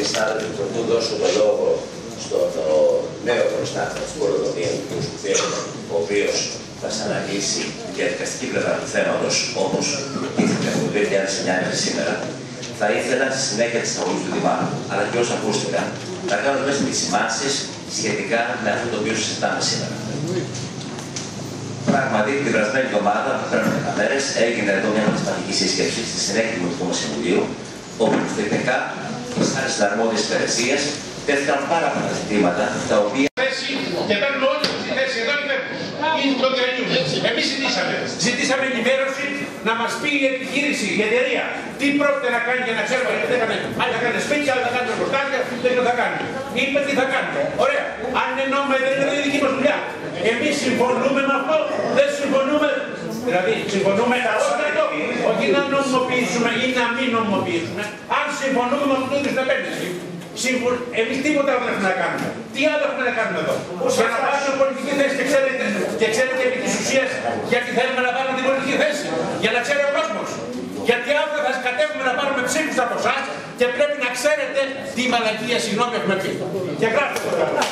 αγαπητοί συνάδελφοι, πρωτού δώσω το λόγο στον νέο προστάτη της Πολωνίας, του κ. Σκουφιέλη, ο οποίος θα σας αναλύσει τη διαδικαστική πλευρά του θέματος, όμως ήθελα από το 2009 μέχρι σήμερα. Θα ήθελα στη συνέχεια της αγωγής του Δημάρχου, αλλά και όσα ακούστηκαν, να κάνω μέσα επισημάνσεις σχετικά με αυτό το οποίο συζητάμε σήμερα. Πράγματι, την περασμένη εβδομάδα, πριν από 10 μέρες, έγινε εδώ μια μαθηματική σύσκεψη στη συνέχεια του Δημοτικού μας Συμβουλίου, όπου θετικά τις άλλες αρμόδιες υπηρεσίες τέθηκαν πάρα πολλά ζητήματα τα οποία. Και παίρνουμε όλοι τη θέση εδώ είναι το διανύουμε. Εμείς ζητήσαμε ενημέρωση να μας πει η επιχείρηση, η εταιρεία, τι πρόκειται να κάνει για να ξέρουμε γιατί δεν έκανε. Αν θα κάνει σπίτια, αν θα κάνει εργοστάσια, δεν θα κάνει. Είπε τι θα κάνει. Ωραία. Αν είναι νόμιμο, δεν είναι δική μας δουλειά. Εμείς συμφωνούμε με αυτό, δεν συμφωνούμε. Δηλαδή, συμφωνούμε κατώτατο, όχι να νομιμοποιήσουμε ή να μην νομιμοποιήσουμε. Αν συμφωνούμε με αυτό το ίδιο επένδυση. Εμείς τίποτα δεν έχουμε να κάνουμε. Τι άλλο έχουμε να κάνουμε εδώ. Για να πάρουμε πολιτική θέση και ξέρετε επί της ουσίας γιατί θέλουμε να πάρουμε την πολιτική θέση. Για να ξέρει ο κόσμος. Γιατί αύριο θα σκατεύουμε να πάρουμε ψήφους από εσάς και πρέπει να ξέρετε τι μαλακία συγγνώμη έχουμε πει. Και γράφτε το πράγμα.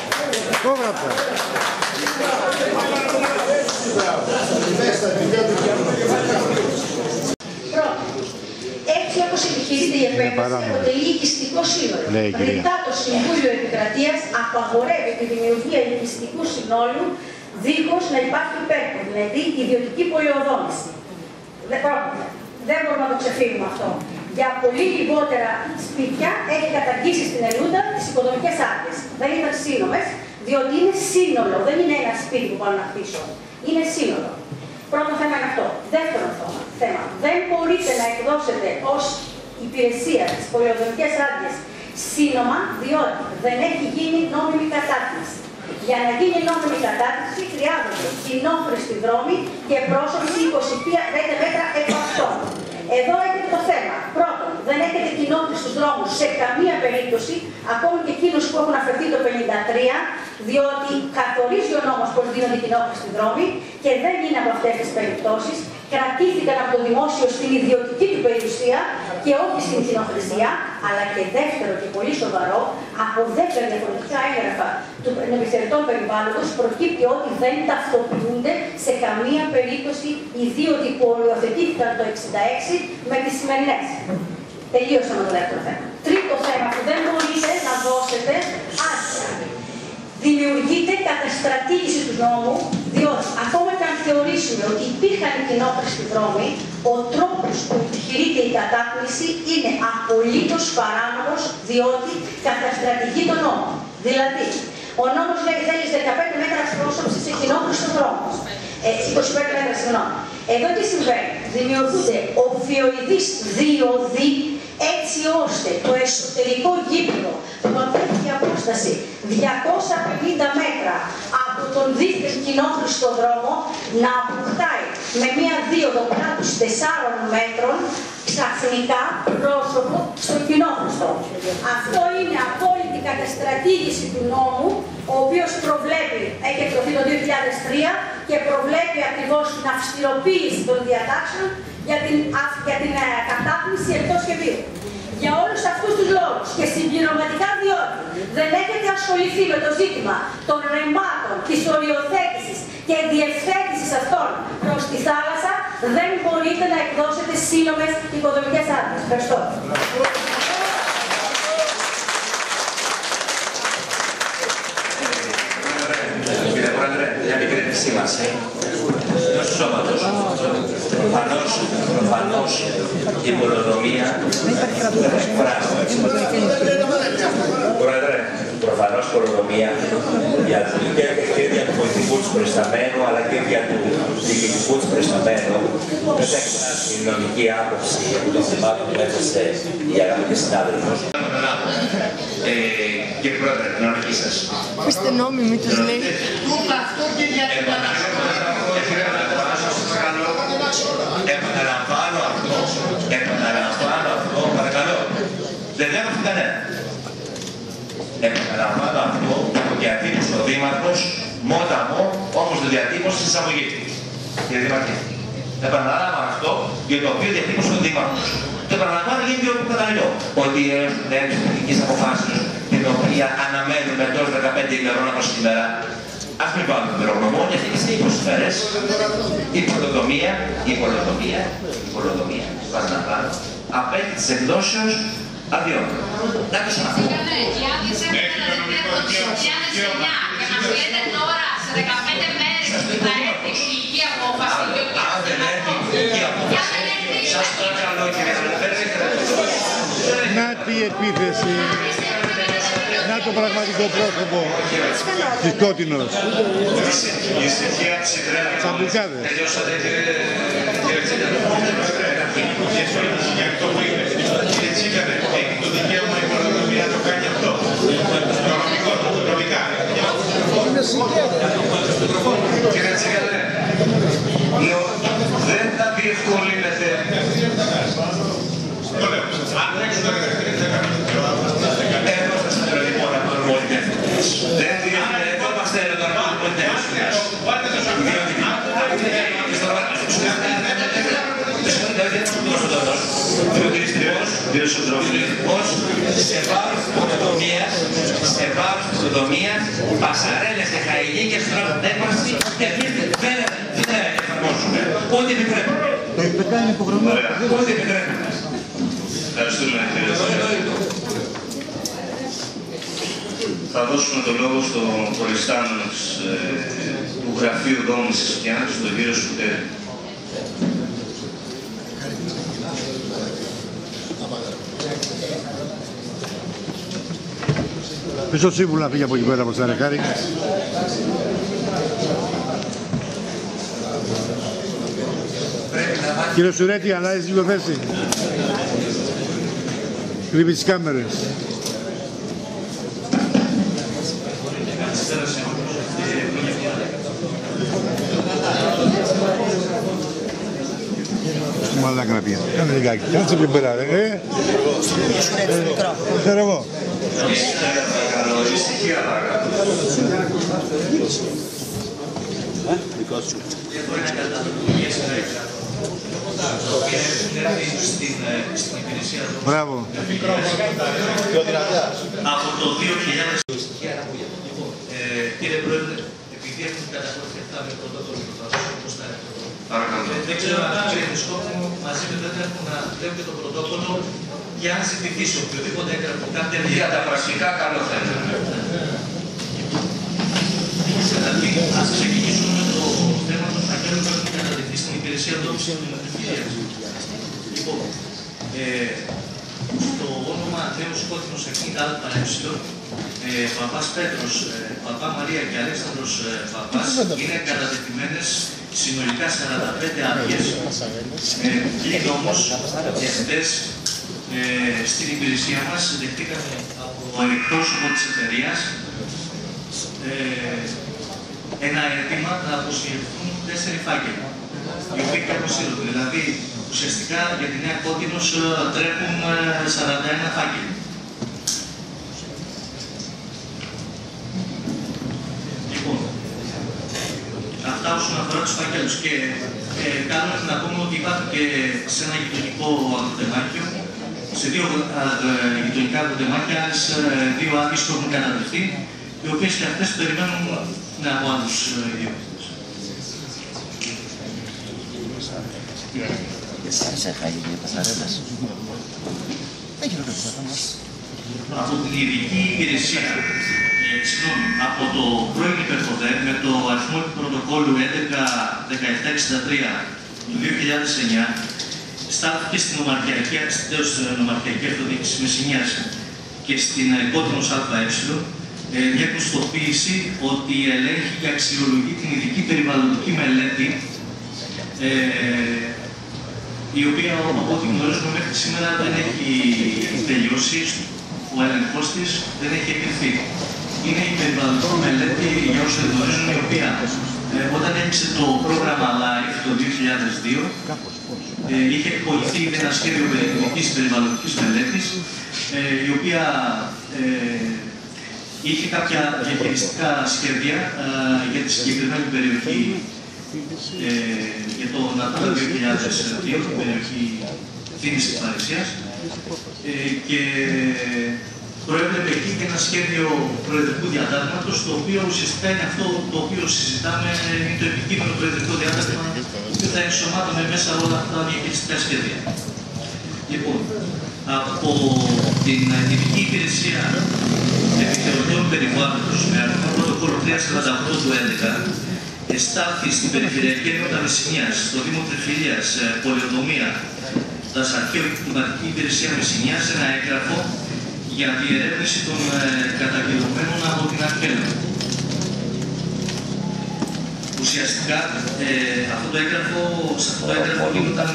Έτσι όπως επιχειρείται η επέμβαση αποτελεί οικιστικό σύνολο. Ρητά το Συμβούλιο Επικρατείας απαγορεύει τη δημιουργία οικιστικού συνόλου δίχως να υπάρχει υπέρπον, δηλαδή ιδιωτική πολεοδόμηση. Δεν μπορούμε να το ξεφύγουμε αυτό. Για πολύ λιγότερα σπίτια έχει καταργήσει στην Ελλάδα τις οικοδομικές άδειες. Δεν ήταν σύνομες, διότι είναι σύνολο, δεν είναι ένα σπίτι που πάω να χτίσω. Είναι σύνολο. Πρώτο θέμα είναι αυτό. Δεύτερο θέμα. Δεν μπορείτε να εκδώσετε ως υπηρεσία τις πολεοδομικές άδειες σύνομα, διότι δεν έχει γίνει νόμιμη κατάρτιση. Για να γίνει νόμιμη κατάρτιση χρειάζονται κοινόχρηστοι δρόμοι και πρόσωψη 25 μέτρα επ' αυτών. Εδώ έχετε το θέμα. Πρώτον, δεν έχετε κοινόχρηστους δρόμους σε καμία περίπτωση, ακόμη και εκείνους που έχουν αφαιρθεί το 53, διότι καθορίζει ο νόμος πως δίνονται κοινόχρηστοι δρόμοι και δεν είναι από αυτές τις περιπτώσεις. Κρατήθηκαν από το δημόσιο στην ιδιωτική του περιουσία και όχι στην κοινόχρηστία, αλλά και δεύτερο και πολύ σοβαρό, από 10 διαφορετικά έγγραφα των επιθεωρητών περιβάλλοντος προκύπτει ότι δεν ταυτοποιούνται σε καμία περίπτωση οι δύο που οριοθετήθηκαν το 1966 με τις σημερινές. Τελείωσαμε το δεύτερο θέμα. Τρίτο θέμα που δεν μπορείτε να δώσετε άδεια. Δημιουργείται καταστρατήγηση του νόμου, διότι ακόμα και αν θεωρήσουμε ότι υπήρχαν κοινόχρηστοι δρόμοι, ο τρόπος που επιχειρείται η κατάκριση είναι απολύτως παράνομος, διότι καταστρατηγεί τον νόμο. Δηλαδή, ο νόμος λέει θέλει 15 μέτρα πρόσωψη σε κοινόχρηστο δρόμο. 25 μέτρα, συγγνώμη. Εδώ τι συμβαίνει. Δημιουργούνται οφιοειδείς δίωδοι, έτσι ώστε το εσωτερικό γήπεδο που έχει απόσταση 250 μέτρα από τον δίθεν κοινόχρηστο δρόμο να αποκτάει με μία δίωδο κράτους 4 μέτρων ξαφνικά πρόσωπο στο κοινόχρηστο. Αυτό είναι απόλυτη καταστρατήγηση του νόμου, ο οποίος προβλέπει, έχει εκδοθεί το 2003 και προβλέπει ακριβώς την αυστηροποίηση των διατάξεων για την κατάπνιση εκτός σχεδίου. Για όλους αυτούς τους λόγους και συμπληρωματικά διότι δεν έχετε ασχοληθεί με το ζήτημα των ρεμάτων, της οριοθέτησης και διευθέτησης αυτών προς τη θάλασσα, δεν μπορείτε να εκδώσετε σύνομες οικοδομικές άδειες. Ευχαριστώ. Κύριε Πρόεδρε, μια μικρή επισήμανση του σώματος. Προφανώς η πολεοδομία Πρόεδρε, προφανώς η πολεοδομία και για του πολιτικού της προϊσταμένου αλλά και για του διοικητικού της προϊσταμένου δεν θα εκφράσει η νομική άποψη από το θεμάτων που έθεσε η αγαπητή συνάδελφος. Κύριε Πρόεδρε, την ανοχή σας. Είστε νόμιμοι, τους λέει. Επαναλαμβάνω αυτό, παρακαλώ. Δεν δέχομαι κανένα. Επαναλαμβάνω αυτό που διατύπωσε ο Δήμαρχος, μόταμο, όπως το διατύπωσε στην εισαγωγή. Κύριε Δήμαρχε, επαναλαμβάνω αυτό για το οποίο διατύπωσε ο Δήμαρχος. Δεν παραλαμβάνω γιατί εγώ κατανοώ ότι έχουν εθνικές αποφάσεις την οποία αναμένουμε εντός 15 ημερών από σήμερα. Ας μην βάλουμε πυρογνωμόνια, αυτή είναι 20 μέρες. Η πολεοδομία, παραλαμβάνω, απέτει της εκδόσεως αδειών. Να το ξαναπώ. Οι άδειες έχουν κατατεθεί από το 2009 και μας λέτε τώρα σε 15 μέρες ότι θα έρθει η πολιτική απόφαση. Αν δεν έρθει η πολιτική απόφαση, σας παρακαλώ κύριε Αναφέρετε. Να τη επίθεση. Να το πραγματικό πρόσωπο της Κότινος. Σαμπουκάδες. Τελειώσατε κύριε Τσίγκανε. Για αυτό που είπε. Κύριε Τσίγκανε, έχει το δικαίωμα η πολεοδομία να το κάνει αυτό. Νομικά. Κύριε Τσίγκανε, δεν θα διευκολύνεται. Το λέω. Αν τρέξουν τα κατακτήρια, δεν θα κάνουν. Δεν διευκολυνόμαστε ερωτορμών πολιτεύσεως. Πάρτε το σακούλιο. Διοσοδρομητικός σε βάρος πολεοδομίας, πασαρέλες και χαϊλίκες έκβαση, εμείς δεν εφαρμόσουμε. Ό,τι επιτρέπουμε. Ό,τι επιτρέπουμε. Ευχαριστούμε κύριε Πρόεδρε. Θα δώσουμε το λόγο στον προϊστάμενο του Γραφείου Δόμησης Φιάνης, τον κύριο Σκουτέρη. Πες το σύμβουλο να φύγει από εκεί πέρα από Σαρεκάρη. Κύριε Σουρέτη, αλλάζεις λίγο θέση. Κρύβει τις κάμερες. Μαλάκα να πει. Κάνε λιγάκι. Κάτσε πιο πέρα, ρε. Ξέρω εγώ. Μπράβο. Από το 2000. Κύριε Πρόεδρε, επειδή έχουν καταχωρηθεί αυτά με πρωτόκολλο του Πασόκου, δεν ξέρω αν κύριε Σκόπου μαζί με δεν έχουν να λέω και το πρωτόκολλο για να ζητηθεί σε οποιοδήποτε έγγραφο κάποια Για τα πρακτικά καλό θα είναι. Ας ξεκινήσουμε με το θέμα των φακέλων που έχουν κατατεθεί στην υπηρεσία δόμησης του Δημοτικής. Λοιπόν, στο όνομα Νέος Κότινος Εκνήτα ΑΕ, Παπάς Πέτρος, Παπά Μαρία και Αλέξανδρος Παπάς είναι κατατεθειμένες συνολικά 45 άδειες. Πλην όμως, εχθές στην υπηρεσία μας δεχτήκαμε από το εκπρόσωπο της εταιρείας ένα αίτημα να αποσυρθούν 4 φάκελοι, οι οποίοι και αποσύρονται. Δηλαδή, ουσιαστικά για τη Νέα Κότινος τρέχουν 41 φάκελοι. Λοιπόν, αυτά όσον αφορά τους φάκελους. Και κάνουμε να πούμε ότι υπάρχουν και σε ένα γειτονικό αγροτεμάχιο, σε 2 γειτονικά αγροτεμάχια, άλλες 2 άδειες που έχουν καταδεχθεί, οι οποίες και αυτές περιμένουν από άλλους ιδιοκτήτες. Από την ειδική υπηρεσία, από το πρώην υπερχοδέ με το αριθμό του πρωτοκόλλου 11-1763 του 2009, στάθηκε στην νομαρχιακή αυτοδιοίκηση Μεσσηνίας και στην Κότινος ΑΕ μια πιστοποίηση ότι ελέγχει και αξιολογεί την ειδική περιβαλλοντική μελέτη, η οποία, από ό,τι γνωρίζουμε μέχρι σήμερα, δεν έχει τελειώσει, ο έλεγχος της δεν έχει εγκριθεί. Είναι η περιβαλλοντική μελέτη, για όσους δεν γνωρίζουν, η οποία όταν έκλεισε το πρόγραμμα LIFE το 2002, είχε εκπονηθεί ένα σχέδιο ειδικής περιβαλλοντικής μελέτης, η οποία είχε κάποια διαχειριστικά σχέδια για τη συγκεκριμένη περιοχή, για το Natura 2002, την περιοχή Φήμης και Παρισίας και προέβλεπε εκεί και ένα σχέδιο προεδρικού διατάγματος, το οποίο ουσιαστικά είναι αυτό το οποίο συζητάμε, είναι το επικείμενο προεδρικό διάταγμα που θα ενσωμάτωνε μέσα όλα αυτά τα διαχειριστικά σχέδια. Λοιπόν, από την Ειδική Υπηρεσία Επιθεωρητών Περιβάλλοντος με αριθμό πρωτοκόλλο 348 του 2011, εστάλθη στην Περιφερειακή Ενότητα Μεσσηνίας, στο Δήμο Τριφυλίας, Πολεοδομία, Δασαρχείο και Κλιματική Υπηρεσία Μεσσηνίας, ένα έγγραφο για διερεύνηση των καταγγελωμένων από την ΑΚΕΛ. Ουσιαστικά, σε αυτό το έγγραφο γινόταν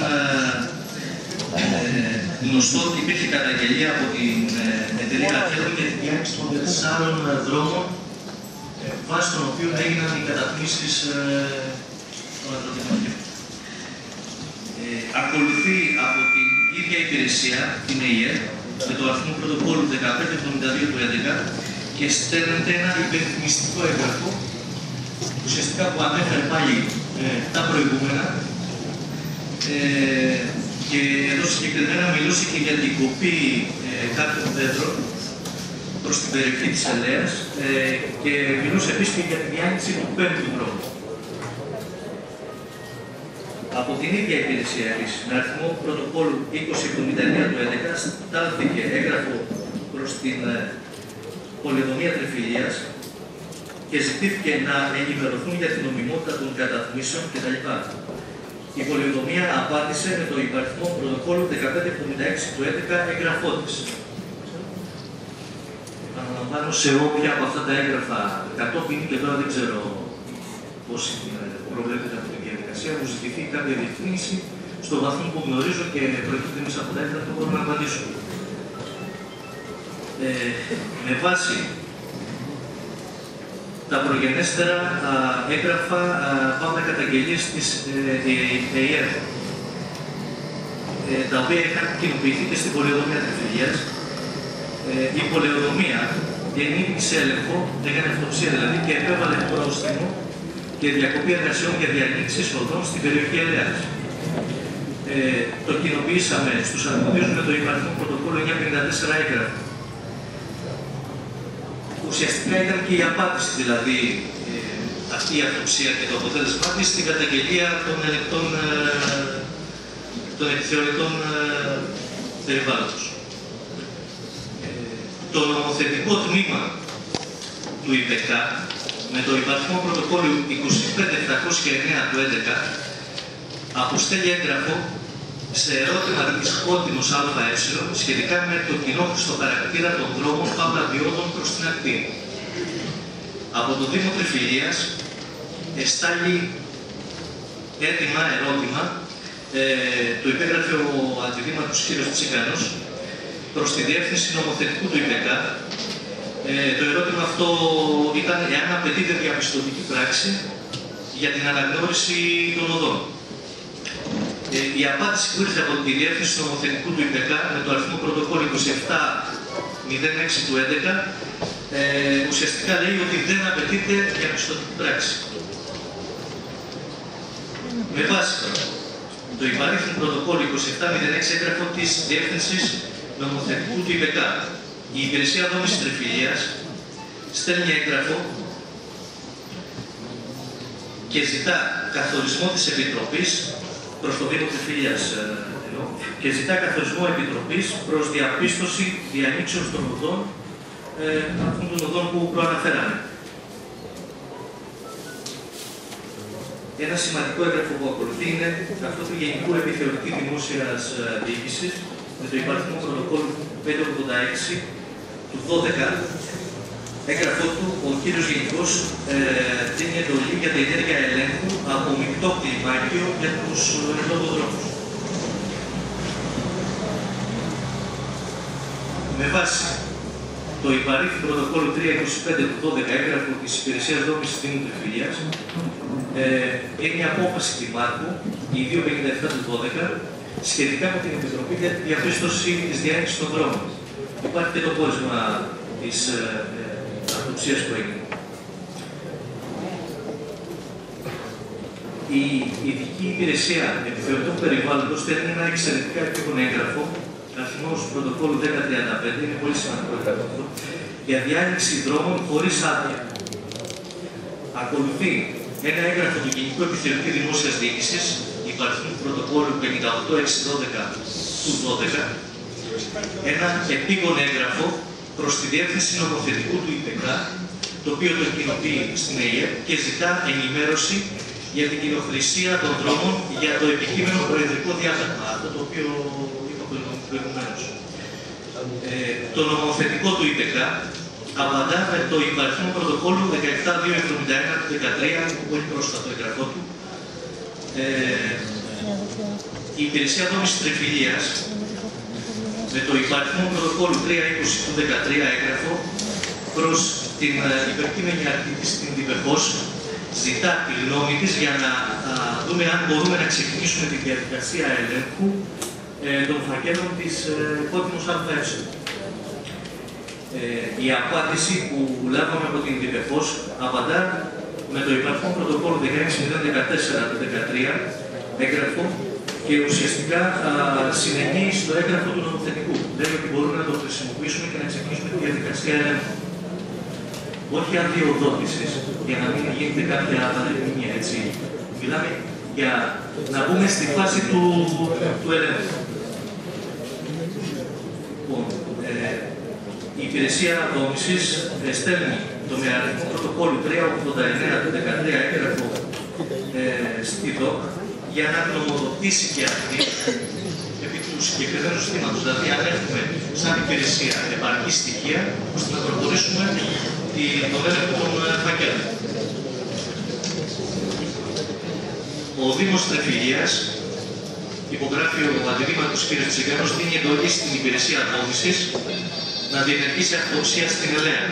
γνωστό ότι υπήρχε καταγγελία από την εταιρεία ΑΚΕΛ για την διάρκεια των 4 δρόμων βάσει των οποίων έγιναν οι καταθμίσεις των αγροτικών. Ακολουθεί από την ίδια υπηρεσία, την ΕΙΕ, με το αριθμό πρωτοκόλλου 1572 του 2011 και στέλνεται ένα υπενθυμιστικό έγγραφο, ουσιαστικά που ανέφερε πάλι τα προηγούμενα και εδώ συγκεκριμένα μιλούσε και για την κοπή κάποιων δέντρων προς την περιοχή της Ελέας και μιλούσε επίσης και για τη διάνοιξη του 5ου δρόμου. Από την ίδια υπηρεσία επίσης, με αριθμό πρωτοκόλλου 2079 του 2011, στάλθηκε έγγραφο προς την Πολεοδομία Τριφυλίας και ζητήθηκε να ενημερωθούν για την νομιμότητα των καταθμίσεων κτλ. Η Πολεοδομία απάντησε με το υπαριθμό πρωτοκόλλου 1576 του 2011 έγγραφό της. Επαναλαμβάνω, σε όποια από αυτά τα έγγραφα κατόπιν και τώρα δεν ξέρω πώς προβλέπεται από τη διαδικασία, μου ζητηθεί κάποια διευκρίνηση στον βαθμό που γνωρίζω και προκύπτει μέσα από τα έγγραφα που μπορούμε να απαντήσουμε. Με βάση τα προγενέστερα έγγραφα πάμε καταγγελίες της ΕΕ, τα οποία είχαν κοινοποιηθεί και στην Πολεοδομία Τριφυλίας. Η Πολεοδομία ενήπισε έλεγχο, έκανε αυτοψία δηλαδή και επέβαλε πρόστιμο και διακοπή εργασιών για διανοίξεις οδών στην περιοχή Ελέας. Το κοινοποιήσαμε στους αρμοδίους με το υπαριθμό πρωτοκόλλο 954 έγγραφα. Ουσιαστικά ήταν και η απάντηση, δηλαδή αυτή η αυτοψία και το αποτέλεσμά της στην καταγγελία των επιθεωρητών περιβάλλοντος. Το νομοθετικό τμήμα του ΙΠΕΚΑ με το υπαριθμό πρωτοκόλλου 25709 του 2011 αποστέλει έγγραφο σε ερώτημα της Κόντινος ΑΕ σχετικά με το κοινόχρηστο χαρακτήρα των δρόμων παύλα διόδων προς την ακτή. Από το Δήμο Τριφυλίας εστάλει έτοιμα ερώτημα, το υπέγραφε ο αντιδήμαρχος κ. Τσίκανος προς τη διεύθυνση νομοθετικού του ΙΠΕΚΑ. Το ερώτημα αυτό ήταν εάν απαιτείται διαπιστωτική πράξη για την αναγνώριση των οδών. Η απάντηση που ήρθε από τη διεύθυνση νομοθετικού του ΙΠΕΚΑ με το αριθμό πρωτοκόλλου 2706 του 2011 ουσιαστικά λέει ότι δεν απαιτείται διαπιστωτική πράξη. Με βάση το υπαρίθμο πρωτοκόλλου 2706 έγγραφο της διεύθυνσης νομοθετικού του ΙΠΕΚΑ, η Υπηρεσία Δόμησης Τριφυλίας στέλνει έγγραφο και ζητά καθορισμό της Επιτροπής προς το Δήμο Τριφυλίας και ζητά καθορισμό επιτροπής προς διαπίστωση διανοίξεως των οδών αυτών των οδών που προαναφέραμε. Ένα σημαντικό έγγραφο που ακολουθεί είναι αυτό του Γενικού Επιθεωρητή Δημόσιας Διοίκησης με το υπαριθμό πρωτοκόλλου 586 του 12. Έγγραφό του, ο κύριος Γενικός δίνει εντολή για τα ενέργεια ελέγχου από μεικτό κλιμάκιο για τους λογοδρόμους. Με βάση το υπαρίθμο πρωτοκόλλου 325 του 12 έγγραφο της Υπηρεσίας Δόμησης Δήμου Τριφυλίας, είναι η απόφαση Δημάρχου, η 257 του 12, σχετικά με την Επιτροπή για τη διαπίστωση της διάνοιξης των δρόμων. Υπάρχει και το πόρισμα της αυτοψίας που έγινε. Η Η ειδική υπηρεσία επιθεωρητών περιβάλλοντος στέλνει ένα εξαιρετικά επίγον έγγραφο, αριθμός πρωτοκόλλου 1035, είναι πολύ σημαντικό έγγραφο αυτό, για διάνοιξη δρόμων χωρίς άδεια. Ακολουθεί ένα έγγραφο του Γενικού Επιθεωρητή Δημόσιας Διοίκησης, υπαριθμού πρωτοκόλλου 58-612 του 12, ένα επίγον έγγραφο προς τη Διεύθυνση Νομοθετικού του ΙΠΕΚ, το οποίο το κοινοποιεί στην ΕΕΠ και ζητά ενημέρωση για την κυνοχρησία των δρόμων για το επικείμενο προεδρικό διάταγμα, αυτό το οποίο είπα προηγουμένως. Το νομοθετικό του ΙΠΕΚ απαντά με το υπαριθμό πρωτοκόλλου 17-271 του 13, πολύ πρόσφατο εγγραφό του. Η Υπηρεσία Δόμησης Τρεφιλίας με το υπαριθμό πρωτοκόλλου 320 του 13 έγγραφο προς την υπερκείμενη αρχή της, την ΔΥΠΕΧΟΣ, ζητά τη γνώμη της για να δούμε αν μπορούμε να ξεκινήσουμε τη διαδικασία ελέγχου των φακέλων της Κότινος ΑΕ. Η απάντηση που λάβαμε από την ΔΥΠΕΧΟΣ απαντά με το υπαριθμό πρωτοκόλλου 16.014 του 13 έγγραφο και ουσιαστικά συνεχεί στο έγγραφο του νομοθετικού. Λέει ότι μπορούμε να το χρησιμοποιήσουμε και να ξεκινήσουμε τη διαδικασία ελέγχου. Όχι αδειοδότησης, για να μην γίνεται κάποια παρεμηνία, έτσι. Μιλάμε για να μπούμε στη φάση του ελέγχου. Λοιπόν, η Υπηρεσία Δόμησης στέλνει το με αριθμό πρωτοκόλλου 389 του 13 έγγραφο στη ΔΟΚ για να γνωμοδοτήσει και αυτή επί του συγκεκριμένου ζητήματος. Δηλαδή, αν έχουμε σαν υπηρεσία επαρκή στοιχεία, ώστε να προχωρήσουμε τον έλεγχο των φακέλων. Ο Δήμος Τρεφιλίας, υπογράφει ο αντιδήματος κ. Τσιγκάνος, δίνει εντολή στην Υπηρεσία Δόμησης να διενεργήσει αυτοψία στην ΕΛΕΑ.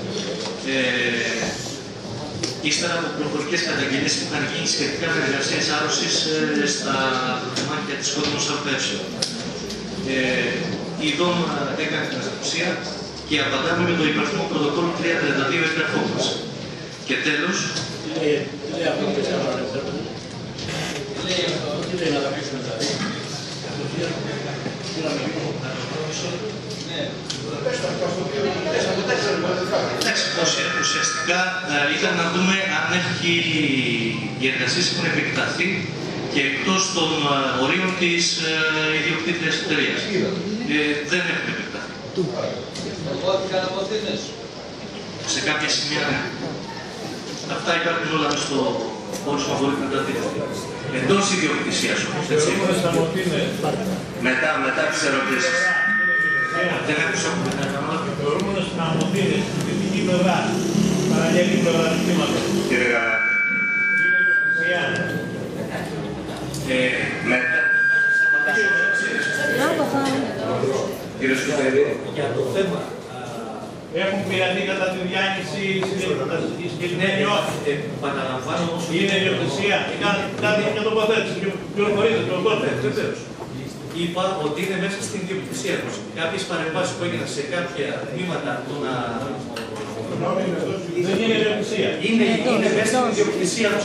Ύστερα από προφορικές καταγγελίες που είχαν γίνει σχετικά με εργασίες άρρωσης στα κομμάτια της Κότινος ΑΕ. Η ΔΟΜ έκανε την αυτοψία και απαντάμε με το υπαριθμό πρωτοκόλλου 332 έγγραφό μας. Και τέλος, ουσιαστικά ήταν να δούμε αν οι εργασίες έχουν επεκταθεί και εκτός των ορίων της ιδιοκτήτριας εταιρείας. Δεν έχουν επεκταθεί. Σε κάποια σημεία ναι. Αυτά υπάρχουν όλα μες στο πόρισμα, μπορείτε να τα δείτε. Εντός ιδιοκτησίας όμως, έτσι. Μετά τις ερωτήσεις. Δεν άκουσα που δεν έκανα. Θεωρούμενος αμμοτίνες, στην δυτική πλευρά, παραλληλή πλευρά του κύματος. Κύριε Γαλάτη. Μετά. Κύριε Σκουπέδη. Για το θέμα. Έχουν πειραθεί κατά τη διάνοιξη η συγκεκριμένη όχι. Παραλαμβάνω όμως ότι είναι ιδιοκτησία. Κάτι για τοποθέτηση. Πληροφορείτε το κόσμο. Είπα ότι είναι μέσα στην ιδιοκτησία μας. Κάποιες παρεμβάσεις που έγιναν σε κάποια τμήματα των δεν είναι ιδιοκτησία. Είναι μέσα στην ιδιοκτησία μας.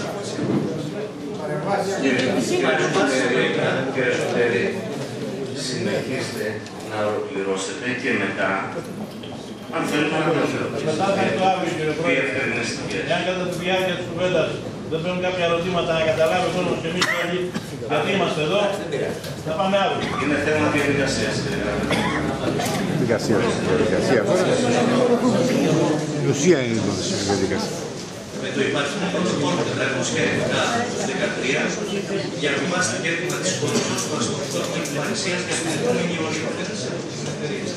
Κύριε Σκουπέδη, συνεχίστε να ολοκληρώσετε και μετά, αν θέλετε να μετά θα το αύριο, κύριε Πρόεδρε. Εάν κατά τη διάρκεια της κουβέντας δεν παίρνουν κάποια ερωτήματα να καταλάβει ο κόσμος και εμείς όλοι γιατί είμαστε εδώ, θα πάμε αύριο. Είναι θέμα διαδικασίας. Διαδικασία. Η ουσία είναι η διαδικασία. Με το υπαριθμό πρωτοκόλλου 411-13 διαβιβάστηκε και έτοιμα της Κότινος στο αστυνομικό τμήμα της Υπηρεσίας για την επόμενη οριοθέτηση της εταιρείας.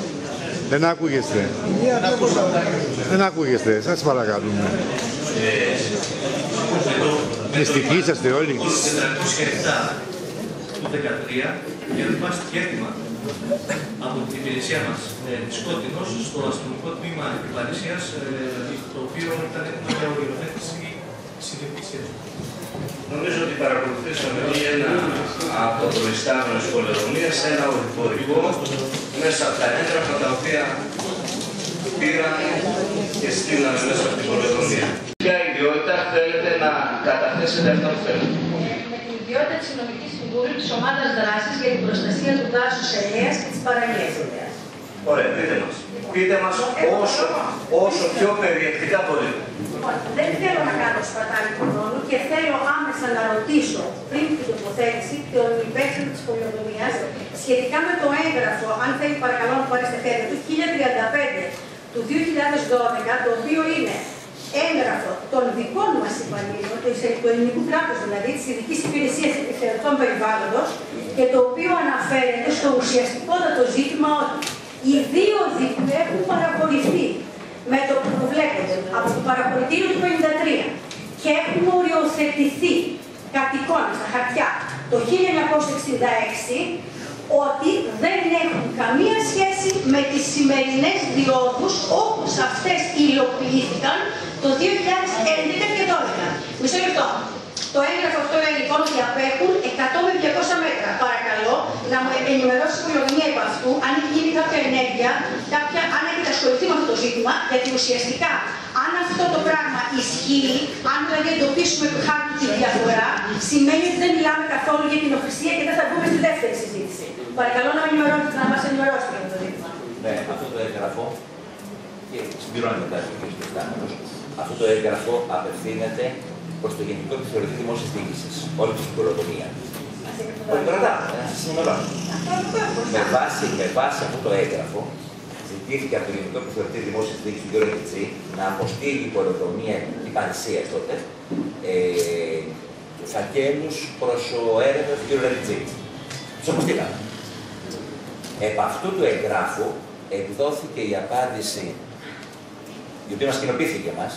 Δεν ακούγεστε, σας παρακαλούμε. Μυστικοί είσαστε όλοι. Το 407 του 2013 διαβιβάστηκε έτοιμα από την υπηρεσία μας της Κότινος στο αστυνομικό τμήμα της Υπηρεσίας, το οποίο ήταν έτοιμο για οριοθέτηση συνειδητήσιας. Νομίζω ότι παρακολουθήσαμε ένα από το ιστάμενο σχολεοδομίας, ένα οδηπορικό μέσα από τα έγγραφα τα οποία πήραν και στείλανε μέσα από την σχολεοδομία. Ποια ιδιότητα θέλετε να καταθέσετε αυτό που θέλετε. Με την ιδιότητα της νομικής συμβούλου της ομάδας δράσης για την προστασία του δάσους ελαιάς και της παραλίας ελαιάς. Ωραία, πείτε μας. Πείτε μας όσο πιο περιεκτικά μπορείτε. Δεν θέλω να κάνω σπατάλη του χρόνου και θέλω άμεσα να ρωτήσω πριν την τοποθέτηση τον υπεύθυνο της πολεοδομίας σχετικά με το έγγραφο, αν θέλει παρακαλώ να πάρει στα χέρια του, 1035 του 2012, το οποίο είναι έγγραφο των δικών μας υπαλλήλων, του ελληνικού κράτους δηλαδή, της Ειδικής Υπηρεσίας Επιθεωρητών Περιβάλλοντος, και το οποίο αναφέρεται στο ουσιαστικότατο ζήτημα ότι οι δύο δίκτυοι έχουν παραχωρηθεί με το που προβλέπεται από το παραχωρητήριο του 1953 και έχουν οριοθετηθεί κατ' εικόνα στα χαρτιά το 1966, ότι δεν έχουν καμία σχέση με τις σημερινές διόδους όπως αυτές υλοποιήθηκαν το 2011 και 2012. Μισό λεπτό. Το έγγραφο αυτό λέει λοιπόν ότι απέχουν 100 με 200 μέτρα. Παρακαλώ να μου ενημερώσει η πολεοδομία επ' αυτού, αν έχει γίνει κάποια ενέργεια, αν έχετε ασχοληθεί με αυτό το ζήτημα, γιατί ουσιαστικά αν αυτό το πράγμα ισχύει, αν δηλαδή εντοπίσουμε του χάρτη τη διαφορά, σημαίνει ότι δεν μιλάμε καθόλου για την οφησία και δεν θα μπούμε στη δεύτερη συζήτηση. Παρακαλώ να μας ενημερώσετε για αυτό το ζήτημα. Ναι, αυτό το έγγραφο, και συμπληρώνει μετά ο κ. Στάνος, αυτό το έγγραφο απευθύνεται προς το Γενικό Επιθεωρητή Δημόσιας Διοίκησης, όλη τη πολεοδομία. Όχι, κρατάμε, σας ενημερώνω. Με βάση αυτό το έγγραφο, ζητήθηκε από το Γενικό Επιθεωρητή Δημόσιας Διοίκησης του κ. Ρακιτζή να αποστείλει η πολεοδομία υπηρεσίας τότε φακέλους προς ο έρευνα του κ. Ρακιτζή. Τους αποστήλαμε. Επ' αυτού του εγγράφου εκδόθηκε η απάντηση, η οποία μας κοινοποιήθηκε εμάς,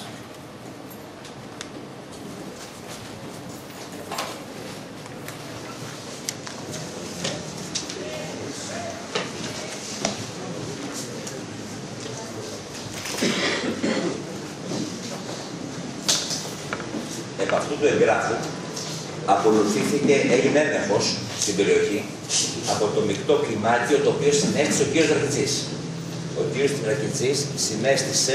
επ' αυτού του εγγράφου ακολουθήθηκε, έγινε έλεγχος στην περιοχή από το μεικτό κλιμάκιο το οποίο συνέστησε ο κ. Ρακιτζής. Ο κ. Ρακιτζής συνέστησε,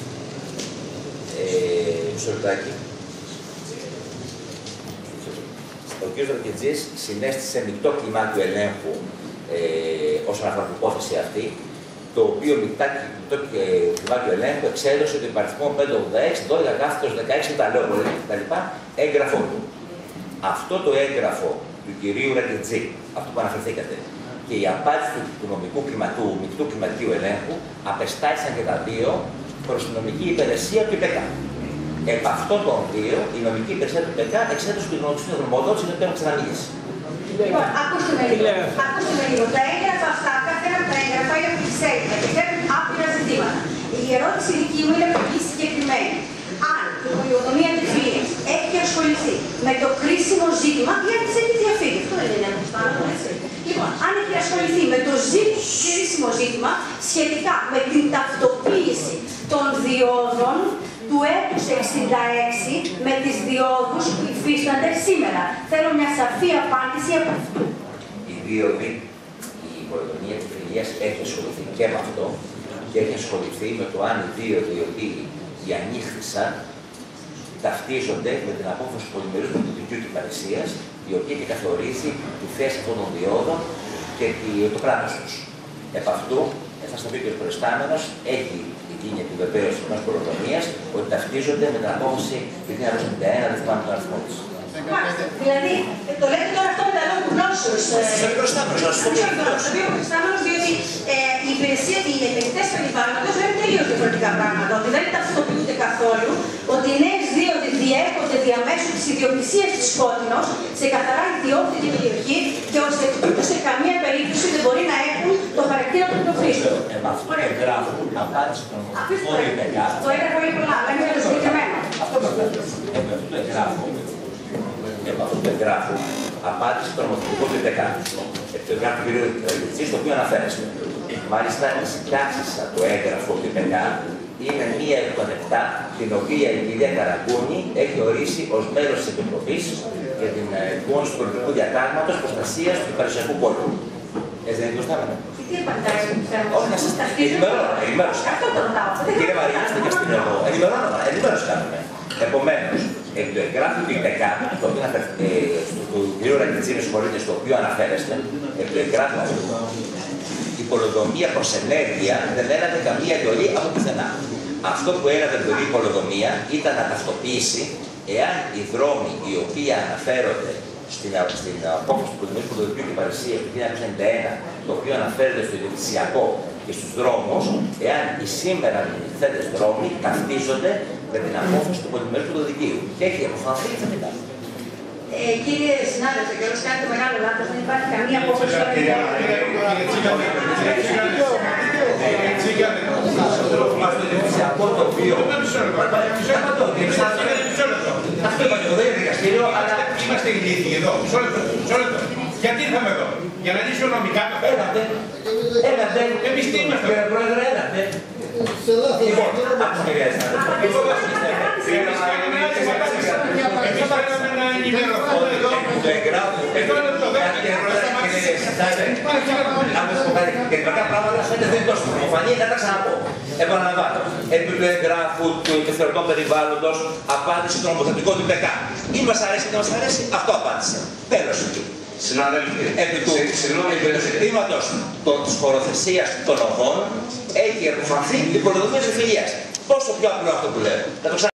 ο κ. Ρακιτζής συνέστησε μεικτό κλιμάκιο ελέγχου όσον αφορά την υπόθεση αυτή, το οποίο μεικτό κλιμάκιο ελέγχου εξέδωσε το υπαριθμό 586-12/16 κτλ. Έγγραφό του. Αυτό το έγγραφο του κυρίου Ρακιτζή, αυτό που αναφερθήκατε, και η απάντηση του μεικτού κλιματικού ελέγχου απεστάλησαν και τα δύο προς την νομική υπηρεσία του ΙΠΕΚΑ. Επ' αυτών των δύο, η νομική υπηρεσία του ΙΠΕΚΑ εξέδωσε την γνωμοδότηση την οποία έχουμε ξαναμιλήσει. Λοιπόν, ακούστε με λίγο. Τα έγγραφα αυτά, κάθε ένα από τα έγγραφα είναι από τη ΣΕΙΠΑ και θέτουν άπειρα ζητήματα. Η ερώτηση δική μου είναι πολύ συγκεκριμένη. Αν η πολεοδομία της Βίας έχει ασχοληθεί με το κρίσιμο ζήτημα, γιατί της έχει διαφύγει. Αυτό δεν είναι αποστάλλον, έτσι. Λοιπόν, αν έχει ασχοληθεί με το κρίσιμο ζήτημα σχετικά με την ταυτοποίηση των διόδων του έτους 66 με τις διόδους που υφίστανται σήμερα. Θέλω μια σαφή απάντηση από αυτού. Η δίωδη, η πολεοδομία της Βίας έχει ασχοληθεί και με αυτό και έχει ασχοληθεί με το αν οι δίωδοι οι οποίοι διανύχθησαν ταυτίζονται με την απόφαση του πολυμερούς του Δικαίου της Υπηρεσίας, η οποία και καθορίζει τη θέση αυτών των διόδων και το κράτος τους. Επ' αυτού, θα σας το πει και ο προϊστάμενος, έχει γίνει επιβεβαίωση της πολεοδομίας ότι ταυτίζονται με την απόφαση του 1951, δεν θυμάμαι τον αριθμό της. Δηλαδή, το λέτε τώρα αυτό με τα λόγια του γνώσεως. Στον προϊστάμενος, να σου το πει. Διότι η υπηρεσία, οι επενδυτές περιβάλλοντος λένε τελείως διαφορετικά πράγματα. Ότι δεν ταυτοποιούνται καθόλου, ότι οι νέες δίωδοι διέρχονται διαμέσου της ιδιοκτησίας της Σκότεινος σε καθαρά ιδιόκτητη περιοχή και ως εκ τούτου σε καμία περίπτωση δεν μπορεί να έχουν το χαρακτήρα του πρωτοχρήστου. Αυτό το εγγράφο, απάντηση των ΙΠΕΚΑ. Το έγγραφο είναι πολλά, αλλά είναι το συγκεκριμένο. Αυτό το εγγράφο. Επ' αυτού του εγγράφου απάντησε το νομοθετικό του ΙΠΕΚΑ. Το εγγράφο του κ. Ρακιτζή, στο οποίο αναφέρεστε. Μάλιστα, η συντάξισσα του έγγραφου του ΙΠΕΚΑ είναι μία εκ των 7, την οποία η κυρία Καραγκούνη έχει ορίσει ως μέλος της Επιτροπής για την εκπόνηση του πολιτικού διατάγματος προστασίας του περιουσιακού πόλου. Έτσι δεν είναι προστάμενο. Τι απαντάει στο θέμα? Όχι, να σας ενημέρωση. Αυτό το ρωτάω. Κύριε Μαρία, είστε και στην εδώ. Ενημέρωση κάνουμε. Επομένως, Επί του εγγράφου του ΙΠΕΚΑ, του κ. Ρακιτσίνη, στο οποίο αναφέρεστε, επί του εγγράφου αυτού, η πολεοδομία προς ενέργεια δεν έλαβε καμία εντολή από πουθενά. Αυτό που έλαβε εντολή η πολεοδομία ήταν να ταυτοποιήσει εάν οι δρόμοι οι οποίοι αναφέρονται στην απόφαση του Πολεμικού Πρωτοδικείου και Παρισία του 1991, το οποίο αναφέρεται στο ιδιοκτησιακό και στους δρόμους, εάν οι σήμερα λυθέντες δρόμοι ταυτίζονται με την απόφαση του Πολεμικού Πρωτοδικείου. Και έχει αποφανθεί θετικά. Κύριε συνάδελφε, και όλος κάνετε μεγάλο λάθος, δεν υπάρχει καμία απόφαση στο ιδιοκτησιακό το οποίο. Αυτό είπατε εδώ για δικαστήριο, αλλά. Είμαστε ηλίθιοι εδώ. Μισό λεπτό. Γιατί ήρθαμε εδώ, για να λύσουμε νομικά το θέμα. Έλατε. Εμείς τι είμαστε. Κύριε Πρόεδρε, έλατε. Λοιπόν, άκουσα κυρία συνάδελφε. Εμείς θέλαμε να ενημερωθούμε εδώ. Το εγγράφου. Να μου πω κάτι. Και μερικά πράγματα φαίνεται δεν είναι τόσο προφανή, να τα ξαναπώ. Επαναλαμβάνω. Επί του εγγράφου του επιθεωρητών περιβάλλοντος απάντησε το νομοθετικό του ΙΠΕΚΑ. Ή μας αρέσει ή δεν μας αρέσει, αυτό απάντησε. Τέλος. Συνάδελφοι, επί του ζητήματος της χωροθεσίας των οδών έχει αποφανθεί η πολεοδομία της φιλίας. Πόσο πιο απλό αυτό που λέω.